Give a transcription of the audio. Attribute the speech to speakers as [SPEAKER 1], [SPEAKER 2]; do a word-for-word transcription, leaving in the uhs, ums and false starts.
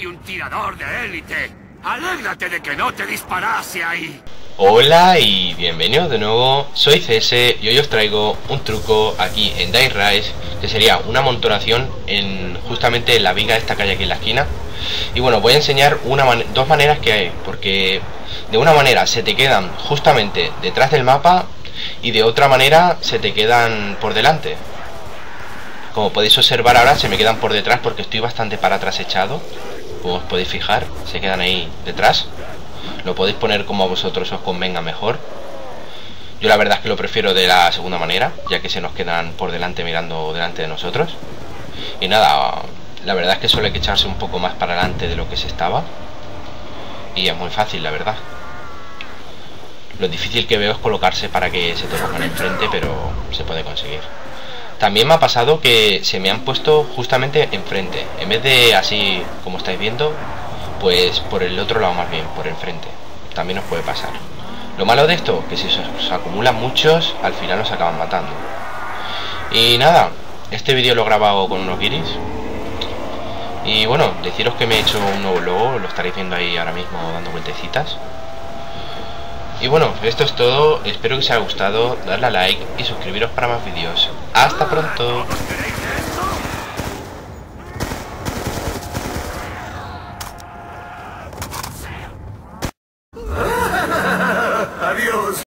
[SPEAKER 1] soy un tirador de élite. Alégrate de que no te disparase ahí.
[SPEAKER 2] Hola y bienvenidos de nuevo, soy C S y hoy os traigo un truco aquí en Dead Rise, que sería una amontonación en justamente en la viga esta que hay aquí en la esquina. Y bueno, voy a enseñar una man dos maneras que hay, porque de una manera se te quedan justamente detrás del mapa y de otra manera se te quedan por delante. Como podéis observar ahora se me quedan por detrás porque estoy bastante para atrás echado, como os podéis fijar, se quedan ahí detrás. Lo podéis poner como a vosotros os convenga mejor. Yo la verdad es que lo prefiero de la segunda manera, ya que se nos quedan por delante mirando delante de nosotros. Y nada, la verdad es que solo hay que echarse un poco más para adelante de lo que se estaba. Y es muy fácil, la verdad. Lo difícil que veo es colocarse para que se te pongan enfrente, pero se puede conseguir. También me ha pasado que se me han puesto justamente enfrente, en vez de así como estáis viendo, pues por el otro lado más bien, por enfrente. También os puede pasar. Lo malo de esto, que si os acumulan muchos, al final os acaban matando. Y nada, este vídeo lo he grabado con unos guiris. Y bueno, deciros que me he hecho un nuevo logo, lo estaréis viendo ahí ahora mismo dando vueltecitas. Y bueno, esto es todo, espero que os haya gustado, darle a like y suscribiros para más vídeos. ¡Hasta pronto!